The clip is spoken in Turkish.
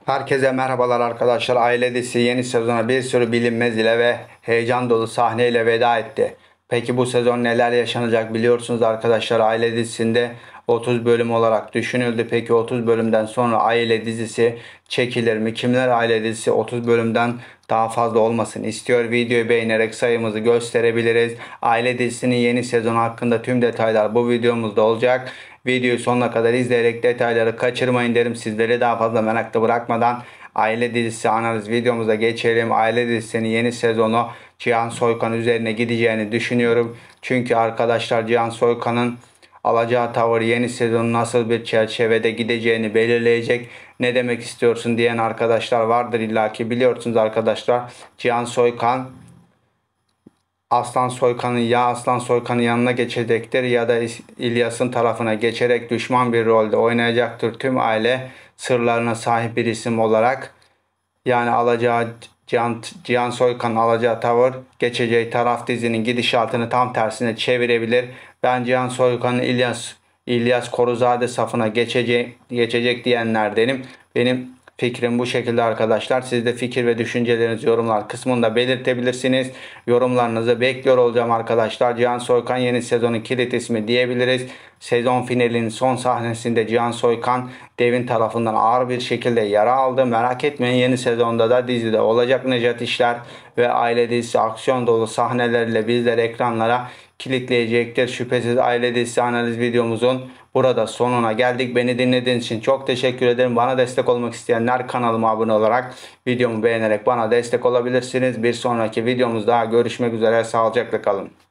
Herkese merhabalar arkadaşlar. Aile dizisi yeni sezona bir sürü bilinmez ile ve heyecan dolu sahneyle veda etti. Peki bu sezon neler yaşanacak biliyorsunuz arkadaşlar. Aile dizisinde 30 bölüm olarak düşünüldü. Peki 30 bölümden sonra Aile dizisi çekilir mi? Kimler Aile dizisi 30 bölümden daha fazla olmasını istiyor? Videoyu beğenerek sayımızı gösterebiliriz. Aile dizisinin yeni sezonu hakkında tüm detaylar bu videomuzda olacak. Videoyu sonuna kadar izleyerek detayları kaçırmayın derim. Sizleri daha fazla merakta bırakmadan Aile dizisi analiz videomuza geçelim. Aile dizisinin yeni sezonu Cihan Soykan üzerine gideceğini düşünüyorum. Çünkü arkadaşlar Cihan Soykan'ın alacağı tavır yeni sezonun nasıl bir çerçevede gideceğini belirleyecek. Ne demek istiyorsun diyen arkadaşlar vardır illaki, biliyorsunuz arkadaşlar. Cihan Soykan Aslan Soykan'ın yanına geçecektir ya da İlyas'ın tarafına geçerek düşman bir rolde oynayacaktır. Tüm aile sırlarına sahip bir isim olarak, yani alacağı Cihan Soykan'ın alacağı tavır geçeceği taraf dizinin gidişatını tam tersine çevirebilir. Ben Cihan Soykan'ın İlyas Koruzade safına geçecek diyenlerdenim. Benim fikrim bu şekilde arkadaşlar. Siz de fikir ve düşüncelerinizi yorumlar kısmında belirtebilirsiniz. Yorumlarınızı bekliyor olacağım arkadaşlar. Cihan Soykan yeni sezonun kilit ismi diyebiliriz. Sezon finalinin son sahnesinde Cihan Soykan Devin tarafından ağır bir şekilde yara aldı. Merak etmeyin, yeni sezonda da dizide olacak Nejat İşler ve Aile dizisi aksiyon dolu sahnelerle bizleri ekranlara kilitleyecektir. Şüphesiz Aile dizisi analiz videomuzun burada sonuna geldik. Beni dinlediğiniz için çok teşekkür ederim. Bana destek olmak isteyenler kanalıma abone olarak videomu beğenerek bana destek olabilirsiniz. Bir sonraki videomuzda görüşmek üzere. Sağlıcakla kalın.